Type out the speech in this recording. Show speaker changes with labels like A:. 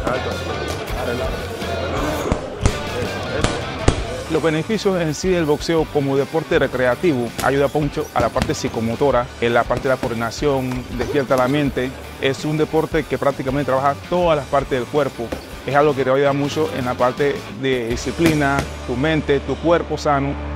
A: Los beneficios en sí del boxeo como deporte recreativo ayuda mucho a la parte psicomotora, en la parte de la coordinación, despierta la mente. Es un deporte que prácticamente trabaja todas las partes del cuerpo. Es algo que te ayuda mucho en la parte de disciplina, tu mente, tu cuerpo sano.